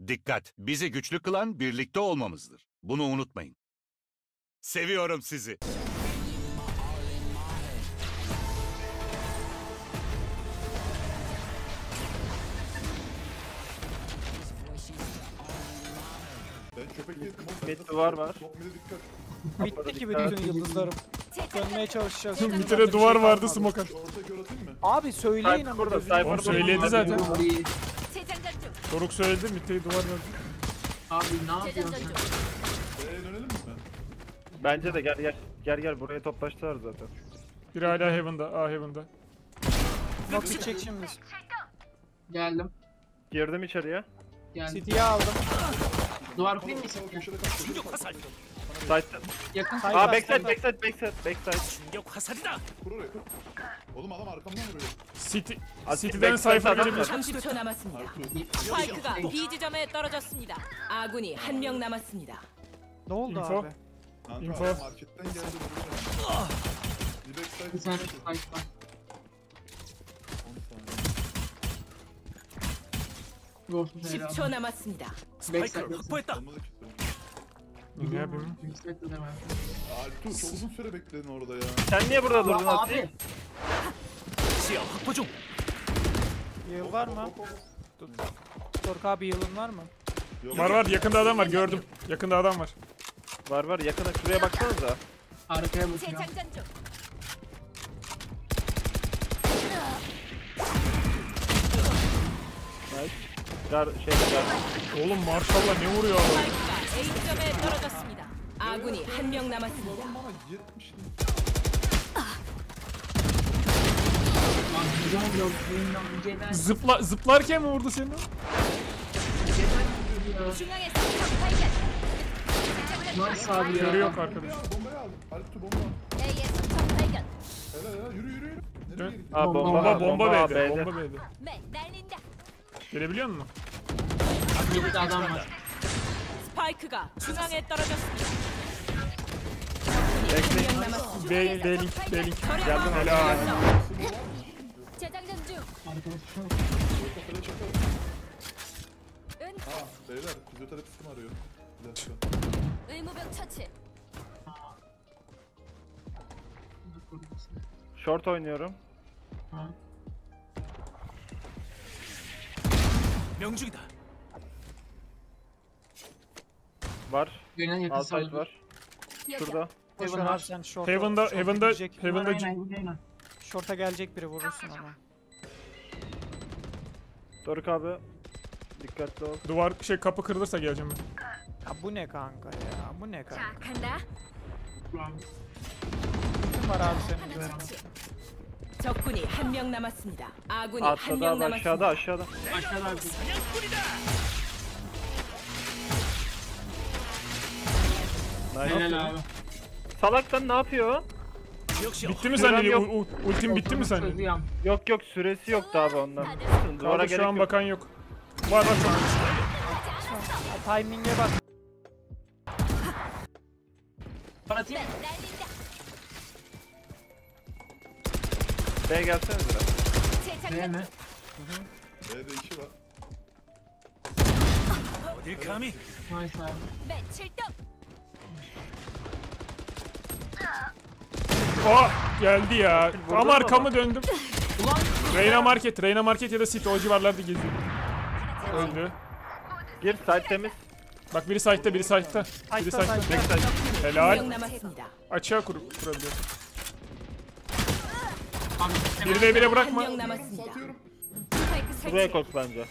Dikkat! Bizi güçlü kılan birlikte olmamızdır. Bunu unutmayın. Seviyorum sizi. Ben köpek yedim. Bir duvar var. Bitti gibi bütün yıldızlarım. Dönmeye çalışacağız. Şimdi Bir tane duvar vardı smoke at. Orta kör atayım mı? Abi söyleyin ama. Burada gözünü- Oğlum Cypher söyledi zaten. 재장전 중. Doruk söyledi, 밑eye duvar vardı. Abi ne 재장전 yapıyorsun? 중. Dönelim mi? Bence de gel buraya toplaştılar zaten. Biri hala Heaven'da, A Heaven'da. Nox'u çek şimdi. Geldim. Girdim içeriye. Geldim. City'yi aldım. Duvar kurayım mı Sağ sen? köşede kalk. Köşede kalk. Side'den. Yakın. Hayır, Aa bak, backside. Kur oraya kur. Oğlum adam arkamdan vuruyor. City'den backside Cypher adam gelebilir. 30초 남았습니다. 스파이크가 B 지점에 떨어졌습니다. 아군이 한 명 남았습니다. Ne oldu Info. abi? Kanka Info. adam marketten geldi vuruyor. Bir backside. Bir tane spike var. 10 saniye. Ghost'u söyle abi. 10초 남았습니다. Backside. Olmadı ki. Ne yapayım? Backside de var. Altu çok uzun süre bekledin orada ya. Sen niye burada durdun Ya Ati? abi. Yıl var mı? Doruk abi yılın var mı? Yok. Var yakında adam var gördüm. Yakında adam var. Var yakına şuraya baksanıza. Arkaya bakıyorum. 재장전 중. Nice. Gar. Oğlum maşallah ne vuruyor adam. 스파이크가 A 지점에 떨어졌습니다. 아군이 한 명 남았습니다. Bana 70 Lan güzel yok. Oyundan önceden. Zıplarken mi vurdu seni? 중앙에서 적 발견. Nice abi ya. Körü yok arkadaş. bombayı aldım. Altu bomba. A에서 적 발견. Helal yürü yürü. Nereye Dön. gittin? Aa Bomba B'de. B'de. Bomba B'de. 맨 날린다. Gelebiliyor musun? Abi bir de adam var. 스파이크가 중앙에 떨어졌습니다. Bekle. 한 명 남았습니다. B-link. geldim. Helal. 재장전 중. Arkadaşım. Orta fele çakarım. 은 Ha beyler fizyoterapistim arıyor. Bir dakika. 의무병 처치. Short oynuyorum. Ha. Var. Gelen yakın Outside sağladı. var. Şurada. Boş Heaven ver var. abi sen short'a. Heaven'da Aynen, aynen. Short'a gelecek biri vurursun ama. Doruk abi. Dikkatli ol. Duvar kapı kırılırsa geleceğim ben. Ya bu ne kanka ya? Bu ne kanka? 자, 간다. Kim var abi senin? 하나 처치. 적군이 한 명 남았습니다. 아군이 한 Atladı 명 abi aşağıda 남았습니다. aşağıda. Aşağıda abi. Helal abi. Salak sen ne yapıyor? Bitti mi Sürem senin? yok. Ultim bitti mi senin? Çözüyorum. Yok süresi yoktu abi ondan. Duvara Kaldı gerek şu an yok. bakan yok. Var çok. Ya, timing'e bak. Atayım. 맨 날린다. B'ye gelsene biraz. Değil 재장전 mi? B'de 2 var. Nice abi. 맨 출동. Oh geldi ya. Vurdun Ama mu arkamı döndüm. Ulan. Reyna Market ya da City o civarlarda geziyor. Öldü. Gir side temiz. Bak biri site'da biri site'da. Biri Site'da, site'da. site'da. Backside. 한 Helal. 명 남았습니다. Açığa kurabiliyor. Abi. 1v1'e 한 bırakma. 명 남았습니다. Satıyorum. 스파이크 Buraya 설치. koş bence.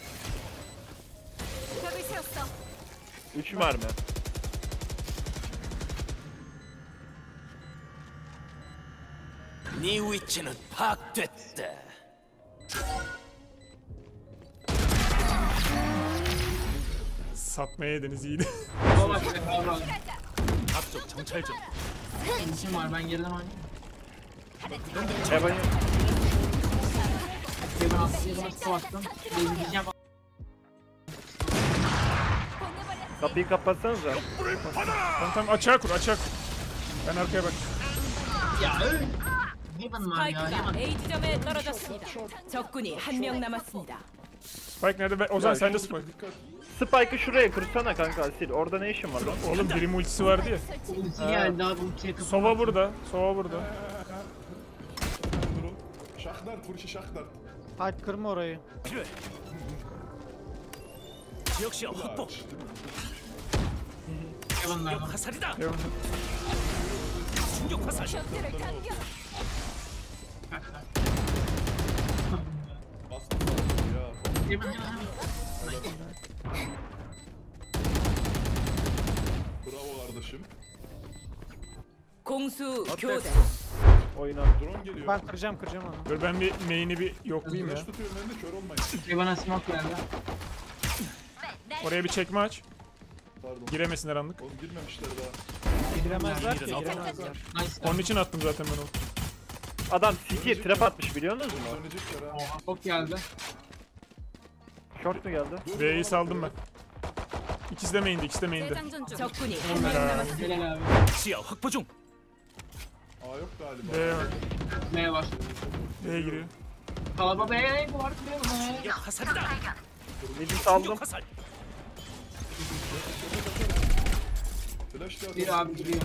벽을 세웠어. 3 mermi. 네 위치는 파악됐다. Satmaya yediniz iyiydi. Baba bak. Baba. 앞쪽 정찰 중. İşim var ben geriden oynayayım. Heaven. Yemen attım. Deneyeceğim. Kapıyı kapatsanıza. Tamam açığa kur. Ben arkaya bak. Ya öyle. Heaven var ya. 스파이크가 Heaven. A 지점에 떨어졌습니다. 적군이 한 명 남았습니다. Spike nerede? Ozan Ya, sen de Spike. Dikkat. Spike'ı şuraya kursana kanka Asil. Orada ne işin var lan? Oğlum birim ultisi vardı ya. Ulti geldi abi ultiye kapı. Sova burada. Sova burada. Durun. Şahdart vuruşu şahdart. Hype kırma orayı. 필요해. 지역 시야 확보. Heaven var. 화살이다. Heaven. 충격 화살. Bastım ya. Heaven Heaven. Bravo kardeşim. 공수 교대. Oyna. Drone geliyor. Ben kıracağım onu. Dur ben bir main'i bir yoklayayım ya. Flash tutuyorum ben de kör olmayın. Heaven'a smoke geldi. Oraya bir çekme aç. Pardon. Giremesinler anlık. Oğlum girmemişler daha. Giremezler ki giremezler. Nice. Onun için attım zaten ben onu. Adam CT'ye trap atmış biliyor musunuz? Dönecekler ha. Oha top geldi. Short mu geldi? B'yi saldım ben. İkisi de main'di, ikisi de main'di. 적군이 한 명 남았습니다. Helal abi. 시야 확보 중. A yok galiba. B var. M var. B'ye giriyor. Kalaba B bu var kırıyor mu? 충격 화살이다. Midi saldım. 충격 화살. Flash da Bir abi giriyor.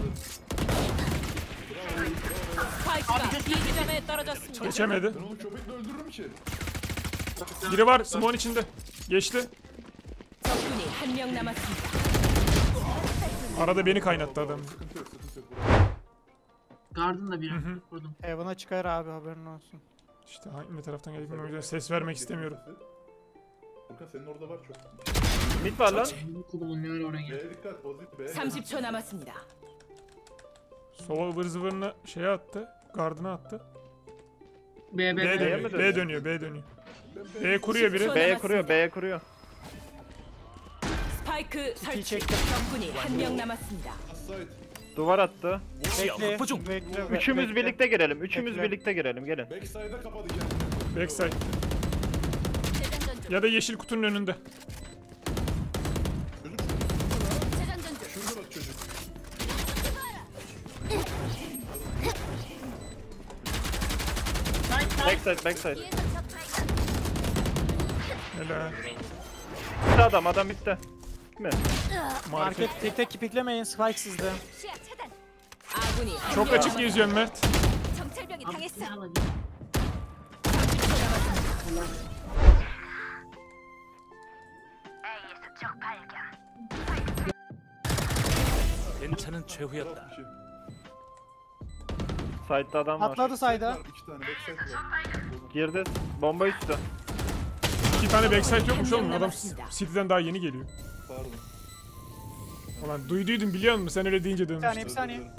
스파이크가 B 지점에 떨어졌습니다. Geçemedi. Ben onu köpekle öldürürüm ki. Biri var, smoke'un içinde. Geçti. 적군이 한 명 남았습니다. Arada beni kaynattı adam. Sıkıntı yok sıkıntı yok. Garden da bir vurdum. Heaven'a çıkar abi haberin olsun. İşte hangi taraftan geldik o yüzden ses vermek istemiyorum. Furkan senin orada var çok. Mid var lan. Kulumun ne öyle oraya geldi. B'ye dikkat bozit B. 30초 남았습니다. Sova ıvır zıvırını şeye attı. Gardına attı. B B B B. dönüyor, B dönüyor, B dönüyor. B kuruyor biri. B'ye kuruyor, B'ye kuruyor. 스파이크 설치. çektim. 적군이 한 명 남았습니다. Side. Duvar attı. 시야 Bekle. 확보 중. Bekle. Üçümüz bekle. birlikte girelim. Üçümüz Bekle. birlikte girelim. Gelin. Backside'a kapadı kendini. Backside. Ya da yeşil kutunun önünde. Şurada bak çocuk. Backside, backside. Helal. Bitti adam bitti. Mi? Market tek tek piklemeyin. Spike sizde. 아군이 한 Çok 명 açık geziyorsun Mert. 정찰병이 당했어. 괜찮은 최후였다. Bir şey. Side'da adam var. Atladı sayda. Var, İki tane backside var. Girdi. Bomba üstü. 2 tane backside yokmuş oğlum. Adam City'den daha yeni geliyor. Pardon. Ulan duyduydum biliyor musun? Sen öyle deyince Bir dönmüş. saniye bir saniye.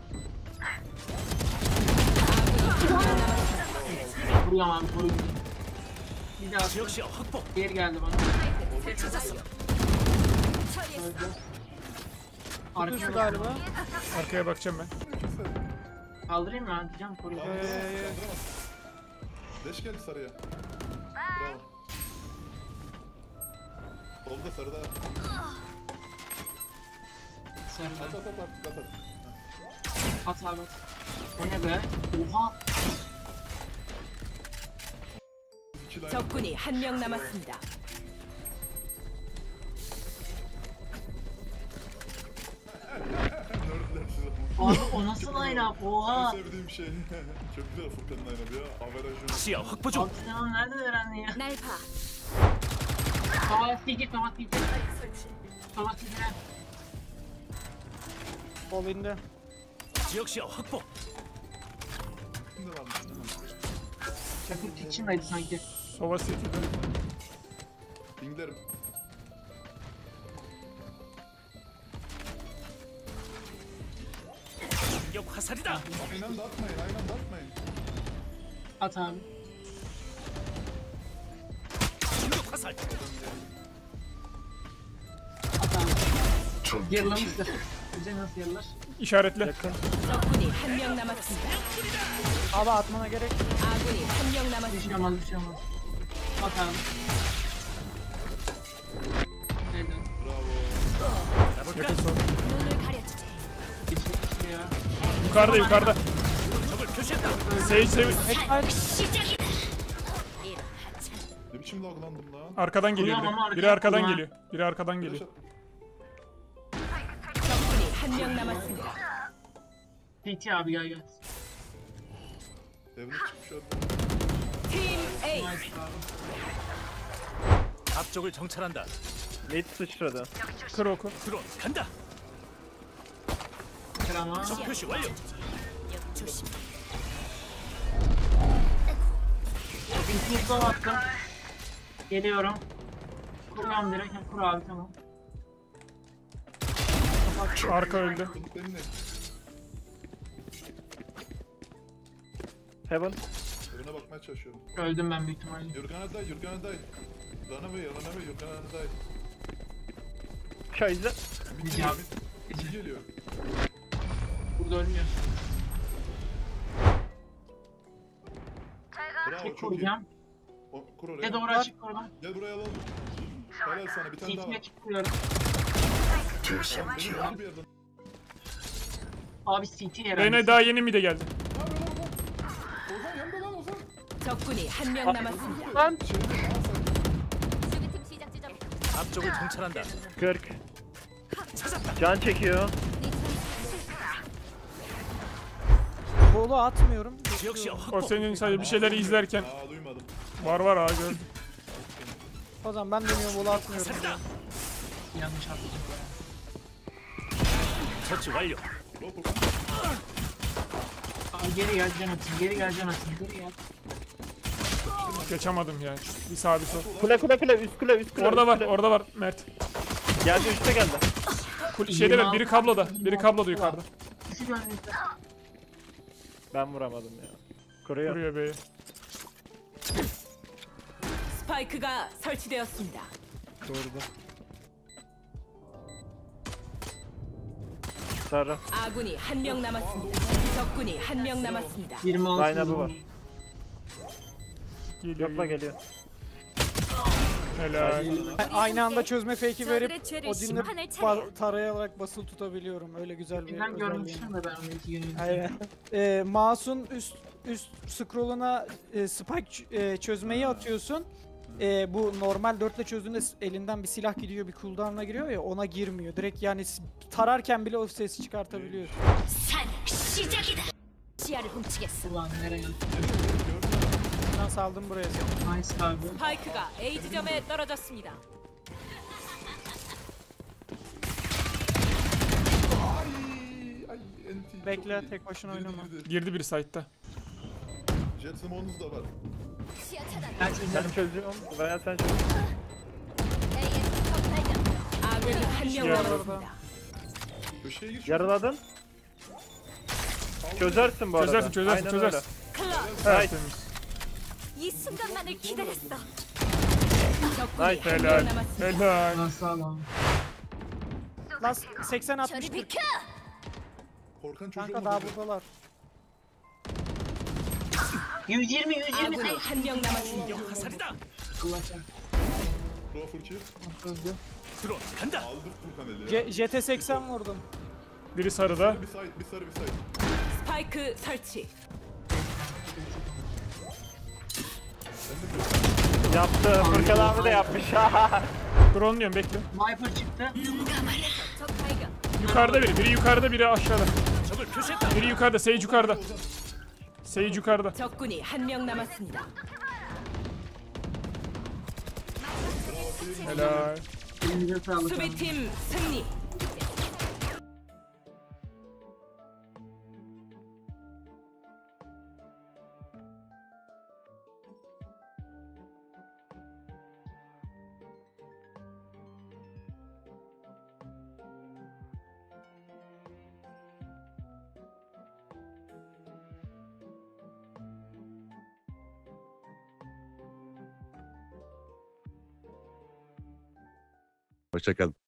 Vuruyorum abi vuruyorum. Bir daha 지역 시야 확보. diğer geldi bana. Düştü Arkaya galiba. Arkaya bakacağım ben. kaldırayım mı? Diyeceğim koruyor. Leş geldi sarıya. Bravo. Solda sarıda. Sarı. At artık at. At abi. O ne be? Oha. İki line. 적군이 한 명 남았습니다. Nerdler size. Abi o nasıl line up? En Oha. sevdiğim şey. Çok güzel Furkan'ın line up'ı ya. Averajı. 시야 확보 중. Abi sen onu nereden öğrendin ya? 날 봐. Savaş diyecek, savaş diyecek. Savaş diyecek. Sol indi. 지역 시야 확보. Kimde varmış? Çakır kitchen'daydı sanki. Sova City'de. Pinglerim. 충격 화살이다. Aynı anda atmayın, aynı anda atmayın. At abi. 충격 화살. At abi. Yarılamıştır. Bize nasıl yarılar? İşaretle. 적군이 한 명 남았습니다. Abi atmana gerek. 아군이 한 명 Bir 남았습니다. şey olmaz, bir şey olmaz. At abi. Neyden? Bravo. Yakın son. 눈을 가려주지. Geçmiş ya. Yukarıda yukarıda. 적을 표시했다. Sage. Ne biçim için laglandım lan. Arkadan geliyor Vuruyorum ama biri. Biri arkaya arkadan vurma. geliyor. Biri arkadan Flash geliyor. attım. 적군이 한 명 남았습니다. CT abi gel gel. Devlet çıkmış adam. 팀 A Nice abi. 앞쪽을 정찰한다. Mid sıçradı. Kır oku. 드론 간다. Krama. 적 표시 완료. 조심. Infuse attım. Geliyorum. Kuruyorum direkt. Kur abi tamam. Arka öldü. Bunu benimle. Heaven. Evine bakmaya çalışıyorum. Öldüm ben büyük ihtimalle. You're gonna die, you're gonna die. Run away, you're gonna die. Kaiser. Gece abi. İki geliyor. Burada ölmüyor. Bravo, Tek çok iyi. kuracağım. Kur oraya. Ne doğru açık oradan. Gel buraya alalım. Helal sana, bir tane daha CT'ye var. çıkıyorum. Benim öldü bir yerden. Abi CT herhalde. Reyna daha yeni mi de geldi? Ozan yanında lan Ozan. 적군이 한 명 남았습니다. Lan. 수비팀 시작 지점. 앞쪽을 정찰한다. 40. Can çekiyor. Bolu atmıyorum. 지역 시야 O 확보. senin sadece bir şeyleri izlerken. Aa duymadım. Var ha gördüm. O zaman ben dönüyorum bolu atmıyorum. Yanlış atladım. 처치 완료. Go Furkan. Abi geri gel can atın. Geri gel can atın. Geri gel. Geçemedim yani. Bir sağ bir sol. Kule üst kule üst kule. Orada üst var, kule. orada var Mert. Geldi üste geldi. Şeyde var, biri kabloda. Biri kabloda yukarıda. İkisi de önünüzde. Ben vuramadım ya. Kuruyor. Vuruyor beyi. 스파이크가 설치되었습니다. Doğrudu. Sarı. 아군이 한 명 남았습니다. 적군이 한 명 남았습니다. 26 Line-up'ı var. Geliyor, Yokla geliyor. geliyor. Helal. Aynı anda çözme fake'i verip 저들의 죄를 Odin'i 심판을 차례. tarayarak basılı tutabiliyorum. Öyle güzel bir Ben özelliğim. görmüştüm de ben onu 2 gün önce. Aynen. Mouse'un üst scroll'una spike çözmeyi atıyorsun. Bu normal 4'le çözdüğünde elinden bir silah gidiyor, bir cooldown'a giriyor ya, ona girmiyor. Direkt yani tararken bile o sesi çıkartabiliyorsun. 산 시작이다. 시야를 훔치겠어. Ulan nereye? Ben saldım buraya. Nice abi. 스파이크가 A 지점에 떨어졌습니다. Ay NT. Bekle, çok iyi. tek başına Girdi, oynama. girdi. Girdi biri site'ta. Jet smoke'unuz da var. Ben çözeceğim. Ben çözüyorum veya sen çöz. 아군이 한 명 야. 남았습니다. Köşeye gir. Yarıladın. Çözersin bu arada. Çözersin, çözersin, Aynen çözersin. 클럽. Nice. Temiz. 이 순간만을 기다렸어. Nice. 적군이 한 명 Helal. 남았습니다. Helal. Nasıl adam? Lan 80 60 저리 비켜. Korkan çocuğu kanka olmadı. daha buradalar. 120 120 아군이 한 명 남았습니다. 화살이다. Kılaçlar. Pro Furki. Öldü. 드론 간다. Aldık Furkan eli. JT 80 vurdum. Biri sarıda. Bir side, bir sarı, bir side. 스파이크 설치. Yaptı. Furkan abi de yapmış. Drone'luyorum bekle. Viper çıktı. 적 발견. Yukarıda biri. Biri yukarıda, biri aşağıda. 적을 표시했다. Biri yukarıda, Sage yukarıda. Sage yukarıda. 적군이 한 명 남았습니다. Helal. Elinize sağlık abi. 수비팀 승리. Hoşçakalın.